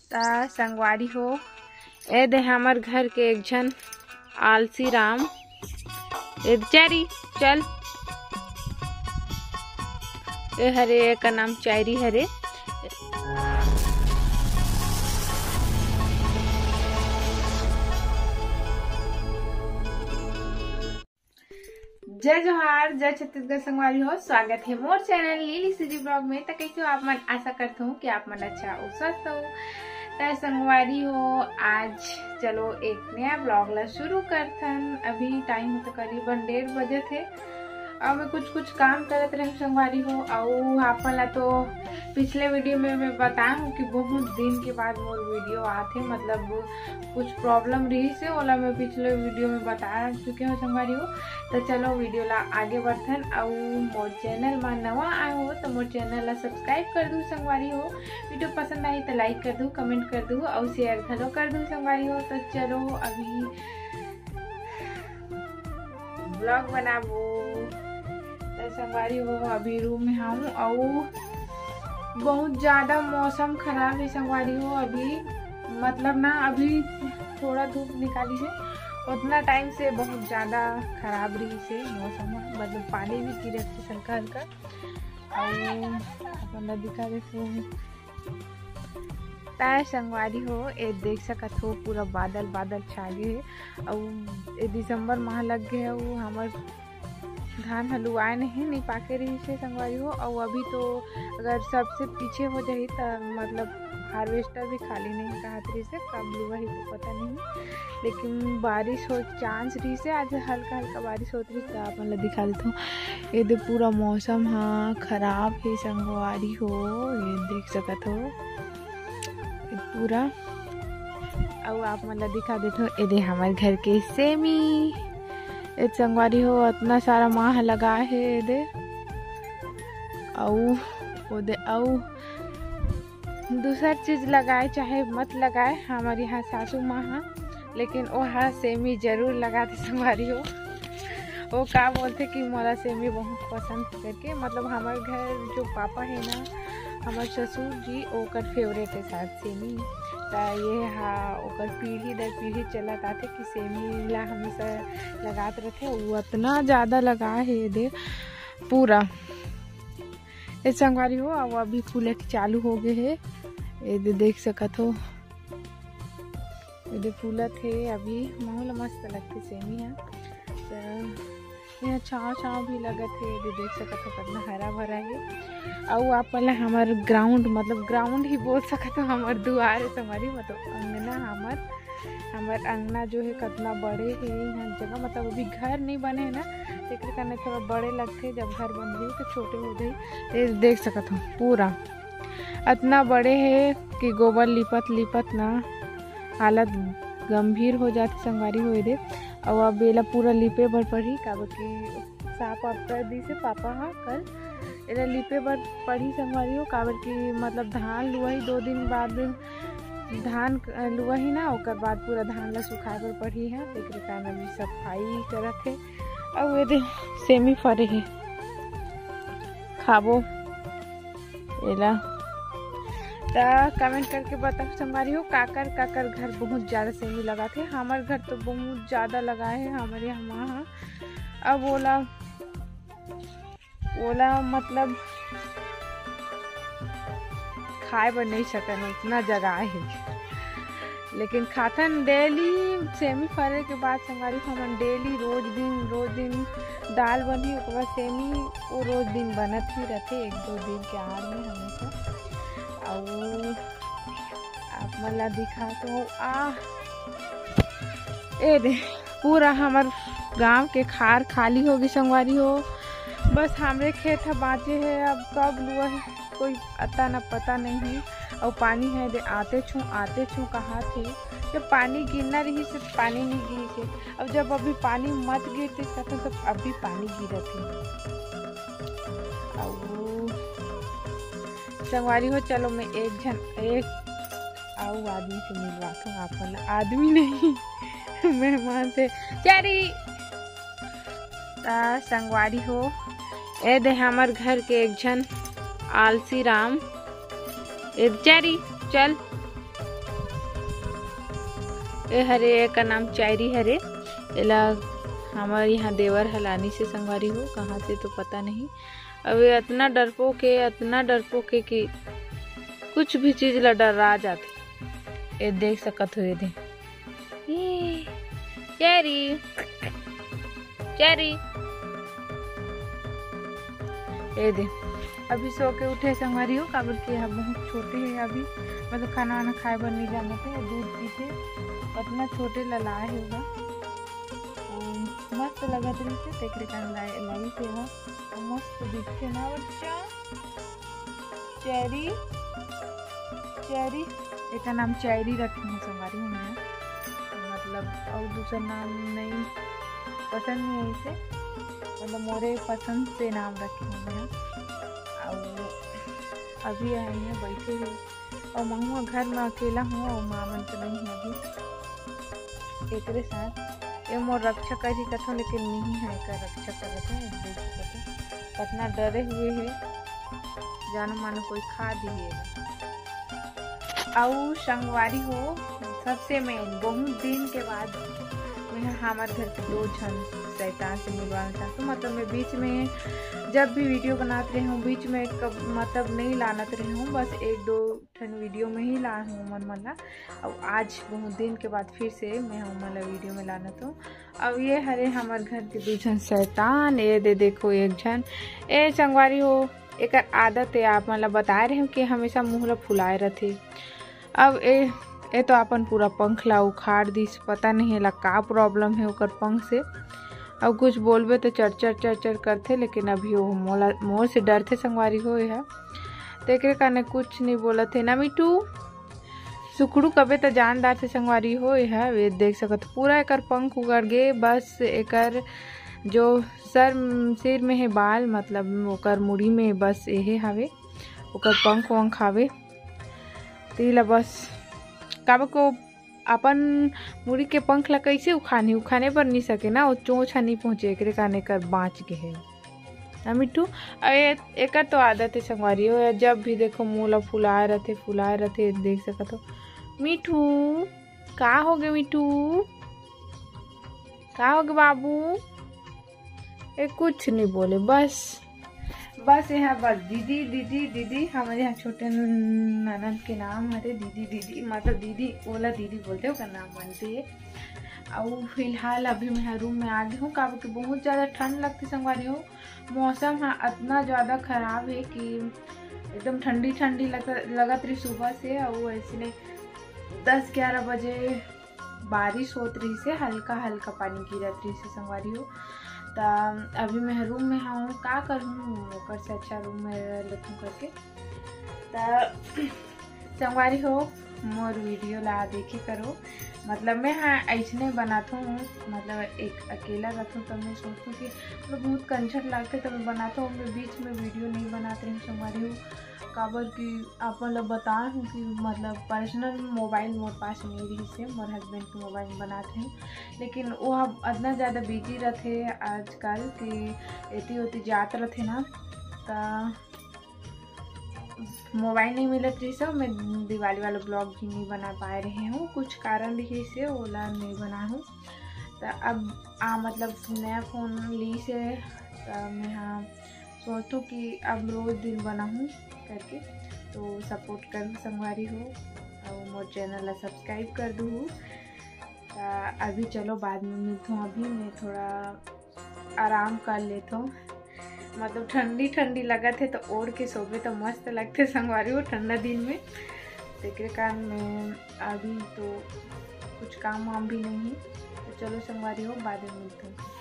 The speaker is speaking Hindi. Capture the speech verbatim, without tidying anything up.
ता संगवारी हो ए दे हमर घर के एक झन आलसी राम ए चारी चल ए हरे का नाम चायरी हरे। जय जोहार, जय छत्तीसगढ़ संगवारी हो। स्वागत है मोर चैनल लीली सीजी ब्लॉग में। तो कैसे हो आप मन? आशा करता हूँ कि आप मन अच्छा और स्वस्थ हो। तो संगवारी हो आज चलो एक नया ब्लॉग ला शुरू करथन। अभी टाइम तो करीबन डेढ़ बजे थे और मैं कुछ कुछ काम करत रही संगवारी हो। और आपन ला तो पिछले वीडियो में मैं बताया हूँ कि बहुत दिन के बाद मोर वीडियो आते, मतलब कुछ प्रॉब्लम रही से ओला मैं पिछले वीडियो में बता चुके हो संगवारी हो। तो चलो वीडियो ला आगे बढ़थन। और मोर चैनल में नवा आए हो तो मोर चैनल ला सब्सक्राइब कर दू संगवारी हो। वीडियो पसंद आई तो लाइक कर दू, कमेंट कर दू और शेयर घलो कर दू संगवारी हो। तो चलो अभी ब्लॉग बनाबो। तो संगवारी हो अभी रूम में हूँ और बहुत ज़्यादा मौसम खराब है संगवारी हो। अभी मतलब ना अभी थोड़ा धूप निकाली है, उतना टाइम से बहुत ज़्यादा खराब रही से मौसम, मतलब पानी भी गिरे हल्का हल्का। और अपन दिखा दे ताय संगवारी हो ए देख सकत हो पूरा बादल बादल छा गए है। और ए दिसंबर माह लग गए और हमार धान हलुआए नहीं नहीं पाके रही से संगवारी हो। और अभी तो अगर सबसे पीछे हो जाए तो मतलब हार्वेस्टर भी खाली नहीं कहा रही से कब लुआ ही तो पता नहीं। लेकिन बारिश हो चांस रही से आज हल्का हल्का बारिश होती रही तो आप मतलब दिखा देता हूँ। ये दे पूरा मौसम हाँ खराब है संगवारी हो, ये देख सकत हो ये पूरा। और आप मतलब दिखा देते हो ये दे हमारे घर के सेमी ए संगवारी हो इतना सारा माह लगा है ये दे। और वो दे और दूसरा चीज लगाए चाहे मत लगाए, हमारे यहाँ सासू माँ हाँ लेकिन वो हाँ सेमी जरूर लगाते संगवारी हो। वो का बोलते कि मोला सेमी बहुत पसंद करके, मतलब हमारे घर जो पापा है ना हमारे ससुर जी ओकर फेवरेट है साथ सेमी। तो ये हाँ ओकर पीढ़ी दर पीढ़ी चलत आते कि सेमी ला हमेशा लगाते रहते। वो इतना ज़्यादा लगा है ये दे पूरा ये संगवारी हो। अब अभी फूले चालू हो गए है ये दे देख सकत हो ये दे फूलत है अभी माहौल मस्त लगते सेमी है। तो यहाँ छाँव छाँव भी लगत है ये देख सकत हो कितना हरा भरा है। और आप वाला हमारे ग्राउंड मतलब ग्राउंड ही बोल सकते हो, हमारे दुआर है संगवारी मतलब अंगना हमार हमार अंगना जो है कितना बड़े है यहाँ जगह, मतलब अभी घर नहीं बने है ना एक करने थोड़ा बड़े लगते, जब घर बन रही तो छोटे हो गए। देख सकते हो पूरा इतना बड़े है कि गोबर लिपत लिपत ना हालत गंभीर हो जाती संगवारी हो दे। और अब बेला पूरा लिपे भर पड़ी का कि साफ आप कर दी से पापा हाँ कल एला लिपे भर पड़ी संगवारी हो। काबर की मतलब धान लुआही दो दिन बाद धान लुआही ना ओकर बाद पूरा धान ला सुखाए बर पड़ी है। एक कारण अभी सफाई करत है। और ये दे सेमी फरे है खाबो एला। तो कमेंट करके बताओ संगवारी हो काकर काकर घर बहुत ज़्यादा सेमी लगा थे। हमारे घर तो बहुत ज़्यादा लगा है हमारे यहाँ। अब ओला ओला मतलब खाए बर नहीं सकन उतना जगह है, लेकिन खाथन डेली सेमी फरे के बाद संगवारी हमन डेली रोज दिन रोज दिन दाल बनी उसके बाद सेमी वो रोज दिन बनत ही रहते एक दो दिन के आड़ में हमेशा। और आप मला दिखा तो आ ए दे पूरा हमार गांव के खार खाली होगी संगवारी हो। बस हमरे खेत है बाँचे है, अब कब लुआ है कोई अता न पता नहीं है। और पानी है दे आते छू आते छू कहाँ थे जब पानी गिरना रही से पानी नहीं गिरी थे। अब जब अभी पानी मत गिरते कहते तब अभी पानी गिरा थे। और संगवारी हो चलो मैं एक जन एक आओ आदमी से मिलवाता हूँ। आप वाला आदमी नहीं मेहमान से चारी संगवारी हो ए दे हमार घर के एक झन आलसी राम ए चारी चल ए हरे का नाम चायरी हरे। एला हमारे यहाँ देवर हलानी से संगवारी हो, कहाँ से तो पता नहीं। अब इतना डरपो के इतना डरपो के कि कुछ भी चीज ला डरा जाते। ये देख सकत हो, ये दे चेरी चेरी ये दे अभी सो के उठे संगवारी हो, काबर के यहाँ बहुत छोटे है अभी, मतलब खाना वाना खाए बर नहीं जाने थे, दूध पीते उतना छोटे ललाए होगा। मस्त लगत रही थे तेकरे कान लाई थे वो मस्त दिखते ना बच्चा। चेरी चेरी एक नाम चेरी रखी है संगवारी हूँ मैं, मतलब और दूसरा नाम नहीं पसंद नहीं है इसे, मतलब मोरे पसंद से नाम रखे हूँ मैं। और अभी आए हैं बैठे हुए और मैं घर में अकेला हूँ और माँ मन तो नहीं है अभी एक साथ। ये मोर रक्षा करी कथो लेकिन नहीं है का रक्षा करते हैं, देख सकते कितना डरे हुए है, जानो मानो कोई खा दिए। और संगवारी हो सबसे मेन बहुत दिन के बाद मैं हमारे घर के दो जन शैतान से मिलवाना चाहती हूँ। मतलब मैं बीच में जब भी वीडियो बनाते रही हूँ बीच में कब मतलब नहीं लानत रही हूँ, बस एक दो ठन वीडियो में ही ला हूँ मन मला। अब आज बहुत दिन के बाद फिर से मैं हूँ मला वीडियो में लानत हूँ। अब ये हरे हमारे घर के दो जन शैतान, ये दे देखो एक जन ए संगवारी हो, एक आदत है आप मतलब बता रहे हो कि हमेशा मुँह ला फुलाए रहते। अब ए ये तो अपन पूरा पंख ला उखाड़ दिस, पता नहीं है ला का प्रॉब्लम है ओकर पंख से। अब कुछ बोलबे तो चर चर चर चर करते, लेकिन अभी वो मोला मोर से डरते संगवारी हो है तो एक काने कुछ नहीं बोलत है ना मिठू। सुखड़ू कबे तो जानदार से संगवारी हो है, वे देख सकत पूरा एकर पंख उगड़ गे, बस एकर जो सर सिर में है बाल मतलब ओकर मुड़ी में बस यही हवे, ओकर पंख वंख हवे तीला बस काबा को अपन मुड़ी के पंख ला कैसे उखाने उखाने पर नहीं सके ना, वो चोंच नहीं पहुँचे एक काने कर बाँच के है ना मिट्टू। एक तो आदत है संगवारी हो, जब भी देखो मुँह ला फुलाए रहते फुलाए रहते, देख सकत हो। मिठू का हो गए, मिठू का हो गए बाबू, ये कुछ नहीं बोले बस बस यहाँ बस दीदी दीदी दीदी। हमारे यहाँ छोटे ननद के नाम है दीदी दीदी, मतलब दीदी ओला दीदी बोलते हो का नाम मानते है। और फिलहाल अभी मैं रूम में आ गई हूँ, काबू कि बहुत ज़्यादा ठंड लगती संगवारी हो। मौसम हाँ इतना ज़्यादा ख़राब है कि एकदम ठंडी ठंडी लग लगत रही सुबह से, और इसलिए दस ग्यारह बजे बारिश होत रही से हल्का हल्का पानी गिरत रही से संगवारी हो। तो अभी मैं रूम में हूँ, का करूँ ओकर से अच्छा रूम में रखूँ करके। तो संगवारी हो मोर वीडियो ला देखे करो, मतलब मैं हाँ ऐसने बनाता हूँ, मतलब एक अकेला रहता हूँ तो मैं सोचती हूँ कि मतलब बहुत कंजर लगते तो मैं बनाता हूँ, मैं बीच में वीडियो नहीं बनाती हूँ संगवारी हो। काबर कि आप लोग बताए हूँ कि मतलब पर्सनल मोबाइल मोर पास नहीं रही से, मोर हस्बैंड के मोबाइल में बनाते हैं, लेकिन वो अब इतना ज़्यादा बिजी रहते आजकल कि एती ओती जात रहते ना, तो मोबाइल नहीं मिलत रही सब। मैं दिवाली वाला ब्लॉग भी नहीं बना पा रही हूँ, कुछ कारण रही से ओला नहीं बना हूँ। तो अब आ मतलब नया फ़ोन ली से तो मैं हाँ सोचूँ कि अब रोज़ दिन बनाऊँ करके, तो सपोर्ट कर संगवारी हो और मोर चैनल ला सब्सक्राइब कर दूँ। अभी चलो बाद में मिलता हूँ, अभी मैं थोड़ा आराम कर लेता हूँ, मतलब ठंडी ठंडी लगत है तो ओढ़ के सोबे तो मस्त लगते संगवारी हो ठंडा दिन में। तेरे कारण मैं अभी तो कुछ काम वाम भी नहीं है, तो चलो संगवारी हो बाद में मिलता हूँ।